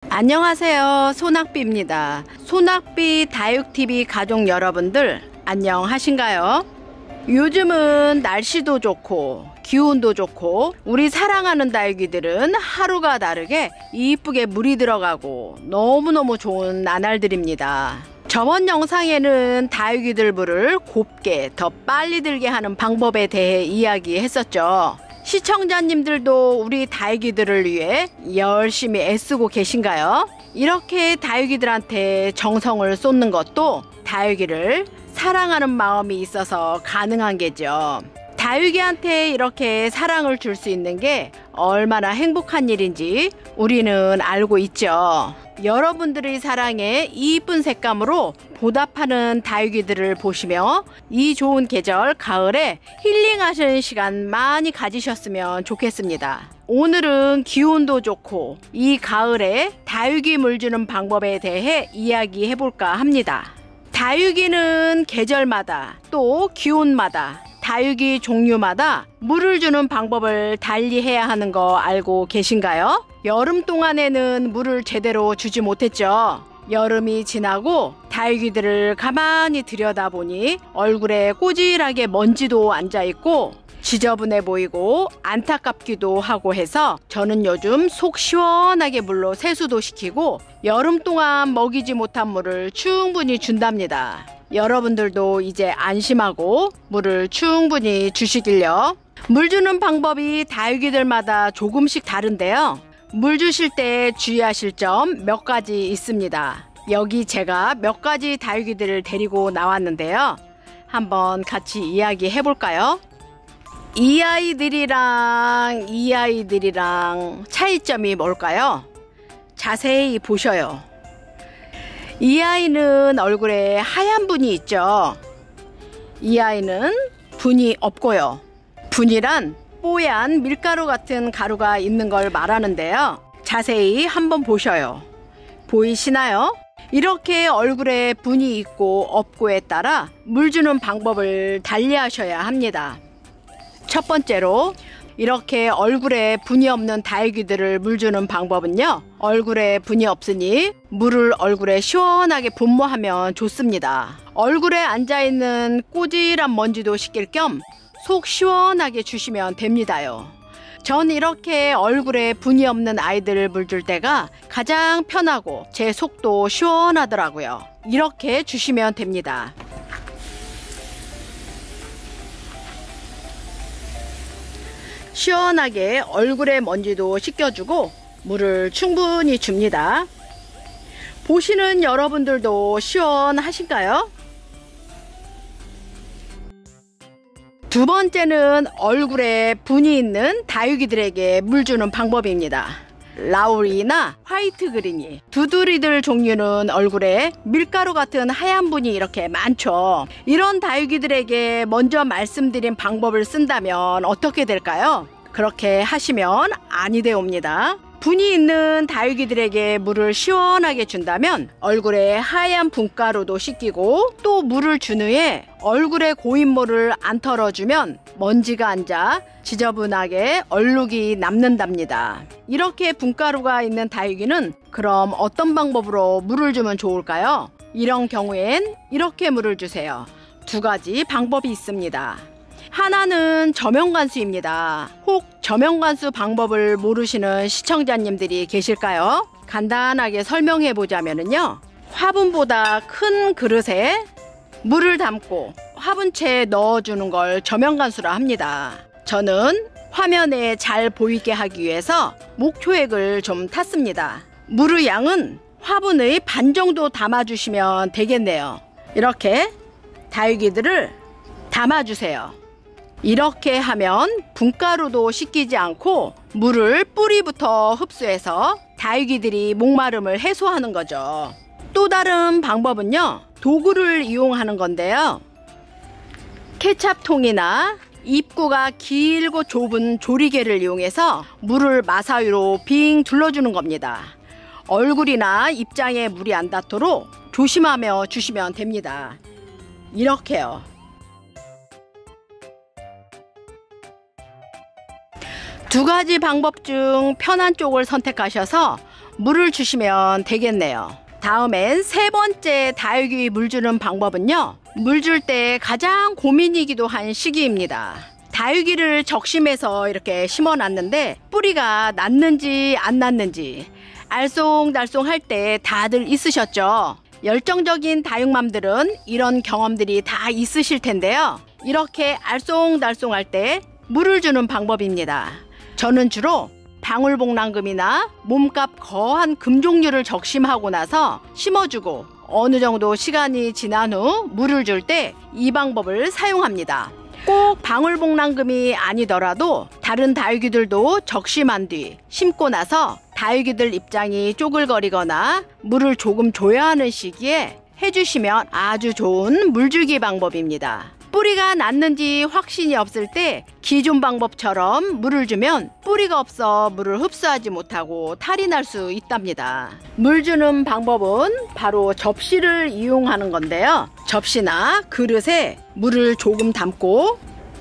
안녕하세요. 소낙비입니다. 소낙비 다육TV 가족 여러분들 안녕하신가요? 요즘은 날씨도 좋고 기온도 좋고 우리 사랑하는 다육이들은 하루가 다르게 이쁘게 물이 들어가고 너무너무 좋은 나날들입니다. 저번 영상에는 다육이들 물을 곱게 더 빨리 들게 하는 방법에 대해 이야기했었죠. 시청자님들도 우리 다육이들을 위해 열심히 애쓰고 계신가요? 이렇게 다육이들한테 정성을 쏟는 것도 다육이를 사랑하는 마음이 있어서 가능한 게죠. 다육이한테 이렇게 사랑을 줄 수 있는 게 얼마나 행복한 일인지 우리는 알고 있죠. 여러분들의 사랑에 이쁜 색감으로 보답하는 다육이들을 보시며 이 좋은 계절 가을에 힐링하시는 시간 많이 가지셨으면 좋겠습니다. 오늘은 기온도 좋고 이 가을에 다육이 물 주는 방법에 대해 이야기해 볼까 합니다. 다육이는 계절마다 또 기온마다 다육이 종류마다 물을 주는 방법을 달리 해야 하는 거 알고 계신가요? 여름 동안에는 물을 제대로 주지 못했죠. 여름이 지나고 다육이들을 가만히 들여다보니 얼굴에 꼬질하게 먼지도 앉아있고 지저분해 보이고 안타깝기도 하고 해서 저는 요즘 속 시원하게 물로 세수도 시키고 여름 동안 먹이지 못한 물을 충분히 준답니다. 여러분들도 이제 안심하고 물을 충분히 주시길요. 물 주는 방법이 다육이들마다 조금씩 다른데요. 물 주실 때 주의하실 점 몇 가지 있습니다. 여기 제가 몇 가지 다육이들을 데리고 나왔는데요. 한번 같이 이야기해 볼까요? 이 아이들이랑 이 아이들이랑 차이점이 뭘까요? 자세히 보셔요. 이 아이는 얼굴에 하얀 분이 있죠. 이 아이는 분이 없고요. 분이란 뽀얀 밀가루 같은 가루가 있는 걸 말하는데요. 자세히 한번 보셔요. 보이시나요? 이렇게 얼굴에 분이 있고 없고에 따라 물 주는 방법을 달리 하셔야 합니다. 첫 번째로 이렇게 얼굴에 분이 없는 다육이들을 물 주는 방법은요. 얼굴에 분이 없으니 물을 얼굴에 시원하게 분무하면 좋습니다. 얼굴에 앉아있는 꼬질한 먼지도 씻길 겸 속 시원하게 주시면 됩니다요. 전 이렇게 얼굴에 분이 없는 아이들을 물 줄 때가 가장 편하고 제 속도 시원하더라고요. 이렇게 주시면 됩니다. 시원하게 얼굴에 먼지도 씻겨주고 물을 충분히 줍니다. 보시는 여러분들도 시원하신가요? 두 번째는 얼굴에 분이 있는 다육이들에게 물 주는 방법입니다. 라우리나 화이트 그린이 두드리들 종류는 얼굴에 밀가루 같은 하얀 분이 이렇게 많죠. 이런 다육이들에게 먼저 말씀드린 방법을 쓴다면 어떻게 될까요? 그렇게 하시면 아니 되옵니다. 분이 있는 다육이들에게 물을 시원하게 준다면 얼굴에 하얀 분가루도 씻기고 또 물을 준 후에 얼굴에 고인물을 안 털어주면 먼지가 앉아 지저분하게 얼룩이 남는답니다. 이렇게 분가루가 있는 다육이는 그럼 어떤 방법으로 물을 주면 좋을까요? 이런 경우엔 이렇게 물을 주세요. 두 가지 방법이 있습니다. 하나는 저명관수입니다. 혹 저명관수 방법을 모르시는 시청자님들이 계실까요? 간단하게 설명해 보자면요. 화분보다 큰 그릇에 물을 담고 화분채에 넣어주는 걸 저명관수라 합니다. 저는 화면에 잘 보이게 하기 위해서 목초액을 좀 탔습니다. 물의 양은 화분의 반 정도 담아주시면 되겠네요. 이렇게 다육이들을 담아주세요. 이렇게 하면 분가루도 씻기지 않고 물을 뿌리부터 흡수해서 다육이들이 목마름을 해소하는 거죠. 또 다른 방법은요. 도구를 이용하는 건데요. 케찹통이나 입구가 길고 좁은 조리개를 이용해서 물을 마사위로 빙 둘러주는 겁니다. 얼굴이나 입장에 물이 안 닿도록 조심하며 주시면 됩니다. 이렇게요. 두 가지 방법 중 편한 쪽을 선택하셔서 물을 주시면 되겠네요. 다음엔 세 번째 다육이 물 주는 방법은요. 물 줄 때 가장 고민이기도 한 시기입니다. 다육이를 적심해서 이렇게 심어놨는데 뿌리가 났는지 안 났는지 알쏭달쏭 할 때 다들 있으셨죠? 열정적인 다육맘들은 이런 경험들이 다 있으실 텐데요. 이렇게 알쏭달쏭 할 때 물을 주는 방법입니다. 저는 주로 방울복랑금이나 몸값 거한 금 종류를 적심하고 나서 심어주고 어느 정도 시간이 지난 후 물을 줄 때 이 방법을 사용합니다. 꼭 방울복랑금이 아니더라도 다른 다육이들도 적심한 뒤 심고 나서 다육이들 입장이 쪼글거리거나 물을 조금 줘야 하는 시기에 해주시면 아주 좋은 물주기 방법입니다. 뿌리가 났는지 확신이 없을 때 기존 방법처럼 물을 주면 뿌리가 없어 물을 흡수하지 못하고 탈이 날 수 있답니다. 물 주는 방법은 바로 접시를 이용하는 건데요. 접시나 그릇에 물을 조금 담고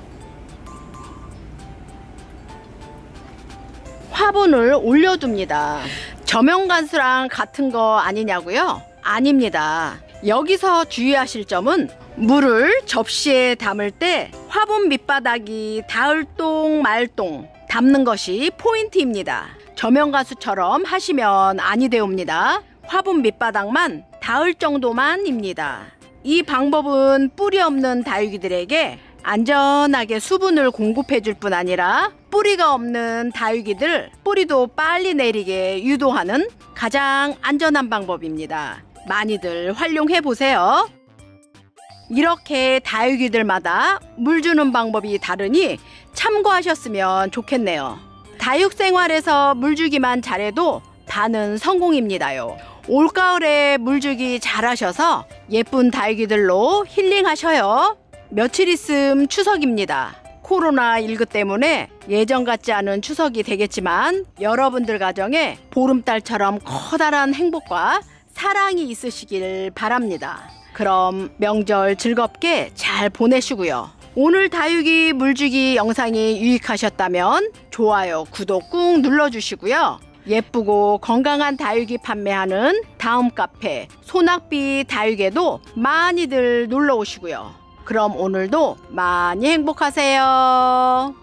화분을 올려둡니다. 저명간수랑 같은 거 아니냐고요? 아닙니다. 여기서 주의하실 점은 물을 접시에 담을 때 화분 밑바닥이 닿을똥 말똥 담는 것이 포인트입니다. 저명가수처럼 하시면 아니 되옵니다. 화분 밑바닥만 닿을 정도만입니다. 이 방법은 뿌리 없는 다육이들에게 안전하게 수분을 공급해 줄 뿐 아니라 뿌리가 없는 다육이들 뿌리도 빨리 내리게 유도하는 가장 안전한 방법입니다. 많이들 활용해 보세요. 이렇게 다육이들마다 물 주는 방법이 다르니 참고하셨으면 좋겠네요. 다육 생활에서 물 주기만 잘해도 반은 성공입니다요. 올가을에 물 주기 잘하셔서 예쁜 다육이들로 힐링하셔요. 며칠 있음 추석입니다. 코로나19 때문에 예전 같지 않은 추석이 되겠지만 여러분들 가정에 보름달처럼 커다란 행복과 사랑이 있으시길 바랍니다. 그럼 명절 즐겁게 잘 보내시고요. 오늘 다육이 물주기 영상이 유익하셨다면 좋아요, 구독 꾹 눌러주시고요. 예쁘고 건강한 다육이 판매하는 다음 카페 소낙비 다육에도 많이들 놀러 오시고요. 그럼 오늘도 많이 행복하세요.